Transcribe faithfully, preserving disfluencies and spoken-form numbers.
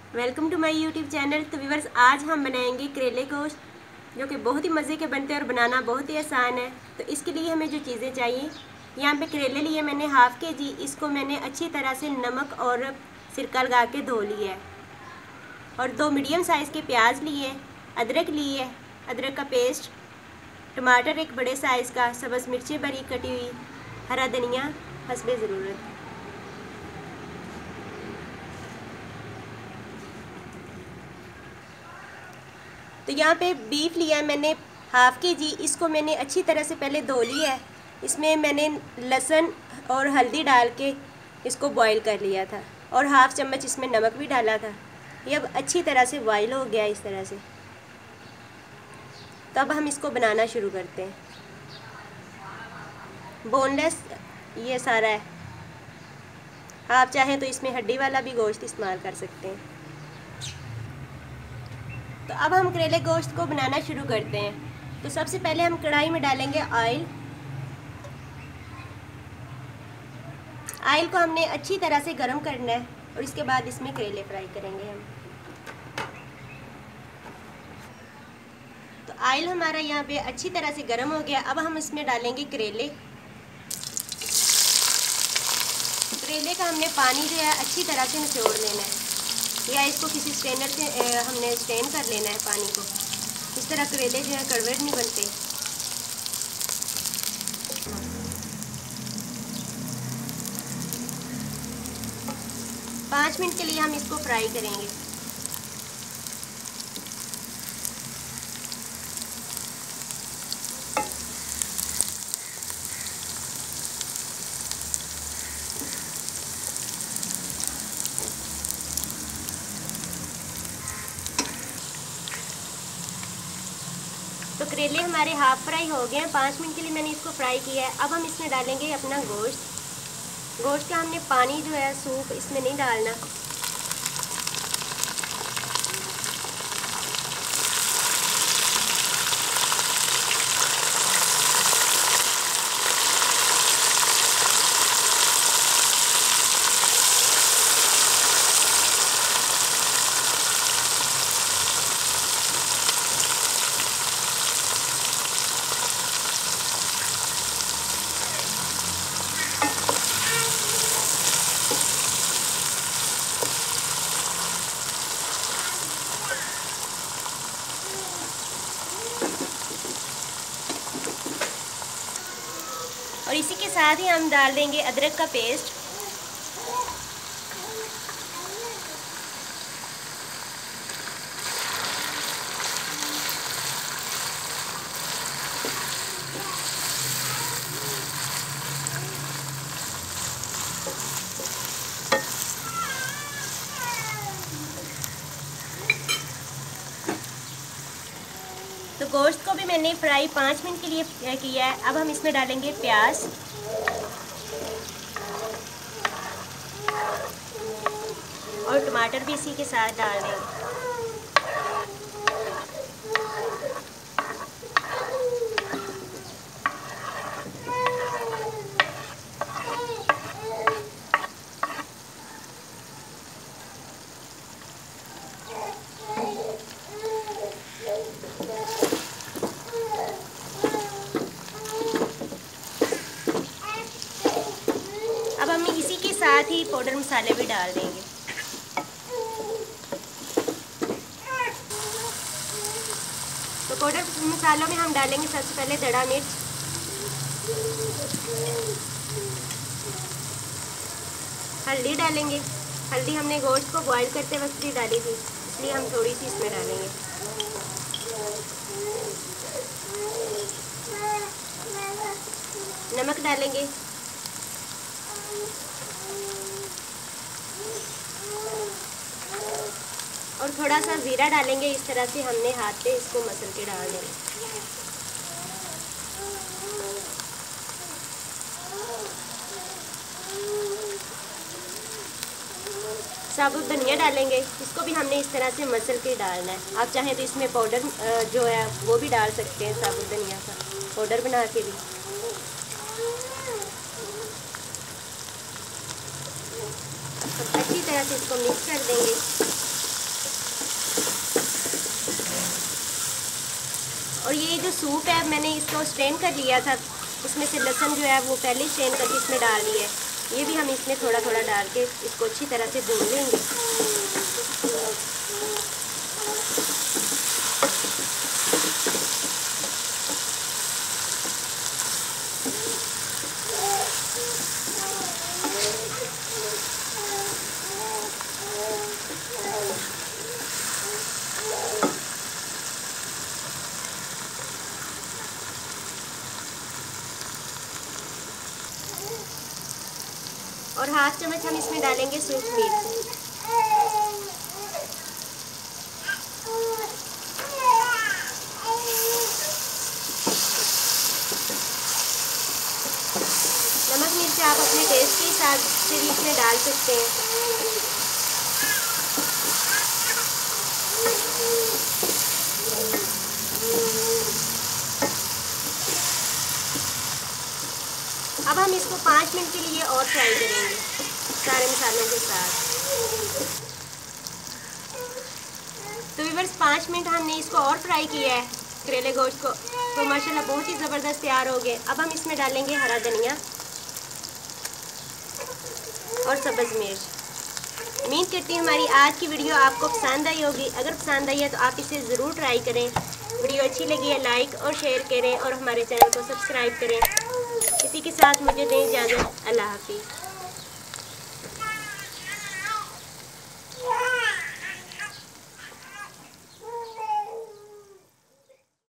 Welcome to my YouTube channel. तो viewers, आज हम बनाएंगे करेले गोश्त, जो कि बहुत ही मज़े के बनते हैं और बनाना बहुत ही आसान है। तो इसके लिए हमें जो चीज़ें चाहिए, यहाँ पे करेले लिए मैंने हाफ़ के जी। इसको मैंने अच्छी तरह से नमक और सिरका लगा के धो लिया है। और दो मीडियम साइज़ के प्याज लिए, अदरक लिए, अदरक का पेस्ट, टमाटर एक बड़े साइज़ का, सब्ज़ मिर्चें बारीक कटी हुई, हरा धनिया हस्बे ज़रूरत। तो यहाँ पे बीफ लिया है मैंने हाफ़ के जी। इसको मैंने अच्छी तरह से पहले धो लिया है। इसमें मैंने लहसुन और हल्दी डाल के इसको बॉईल कर लिया था और हाफ़ चम्मच इसमें नमक भी डाला था। ये अब अच्छी तरह से बॉईल हो गया इस तरह से। तो अब हम इसको बनाना शुरू करते हैं। बोनलेस ये सारा है, आप चाहें तो इसमें हड्डी वाला भी गोश्त इस्तेमाल कर सकते हैं। तो अब हम करेले गोश्त को बनाना शुरू करते हैं। तो सबसे पहले हम कढ़ाई में डालेंगे ऑयल। ऑयल को हमने अच्छी तरह से गर्म करना है और इसके बाद इसमें करेले फ्राई करेंगे हम। तो ऑयल हमारा यहाँ पे अच्छी तरह से गर्म हो गया। अब हम इसमें डालेंगे करेले। करेले का हमने पानी जो है अच्छी तरह से निचोड़ लेना है, या इसको किसी स्ट्रेनर से हमने स्ट्रेन कर लेना है पानी को। इस तरह करेले जो है कड़वे नहीं बनते। पाँच मिनट के लिए हम इसको फ्राई करेंगे। तो करेले हमारे हाफ फ्राई हो गए हैं। पाँच मिनट के लिए मैंने इसको फ्राई किया है। अब हम इसमें डालेंगे अपना गोश्त। गोश्त का हमने पानी जो है सूप इसमें नहीं डालना। और इसी के साथ ही हम डाल देंगे अदरक का पेस्ट। तो गोश्त को भी मैंने फ्राई पाँच मिनट के लिए किया है। अब हम इसमें डालेंगे प्याज और टमाटर भी इसी के साथ डाल देंगे। अब हम इसी के साथ ही पाउडर मसाले भी डाल देंगे। तो पाउडर मसालों में हम डालेंगे सबसे पहले दड़ा मिर्च, हल्दी डालेंगे। हल्दी हमने गोश्त को बॉईल करते वक्त ही डाली थी, इसलिए हम थोड़ी सी इसमें डालेंगे। नमक डालेंगे और थोड़ा सा ज़ीरा डालेंगे। इस तरह से हमने हाथ पे इसको मसल के डाल देंगे। साबुत धनिया डालेंगे। इसको भी हमने इस तरह से मसल के डालना है। आप चाहें तो इसमें पाउडर जो है वो भी डाल सकते हैं, साबुत धनिया का पाउडर बना के भी। अच्छी तरह से इसको मिक्स कर देंगे। जो सूप है मैंने इसको स्ट्रेन कर लिया था, इसमें से लहसुन जो है वो पहले स्ट्रेन करके इसमें डाल दिया है। ये भी हम इसमें थोड़ा थोड़ा डाल के इसको अच्छी तरह से भून लेंगे। और हाफ चम्मच हम इसमें डालेंगे सूख मिर्च। नमक मिर्च आप अपने टेस्ट के हिसाब से भी इसमें डाल सकते हैं। अब हम इसको पाँच मिनट के लिए और फ्राई करेंगे सारे मसालों के साथ। तो व्यूअर्स पाँच मिनट हमने इसको और फ्राई किया है करेले गोश्त को, तो माशाल्लाह बहुत ही ज़बरदस्त तैयार हो गए। अब हम इसमें डालेंगे हरा धनिया और सब्ज़ मिर्च। उम्मीद करती हूँ हमारी आज की वीडियो आपको पसंद आई होगी। अगर पसंद आई है तो आप इसे ज़रूर ट्राई करें। वीडियो अच्छी लगी है लाइक और शेयर करें और हमारे चैनल को सब्सक्राइब करें। इसी के साथ मुझे दें इजाज़त। अल्लाह हाफिज़।